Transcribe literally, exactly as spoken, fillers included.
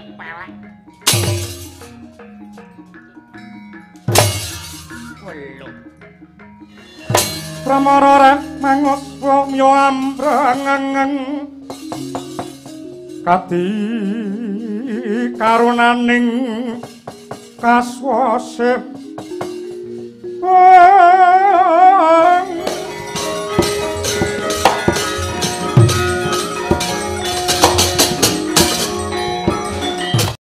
pelek. Welu. Pramara mangus wamya ambrangeng kadi karunaning kaswase oh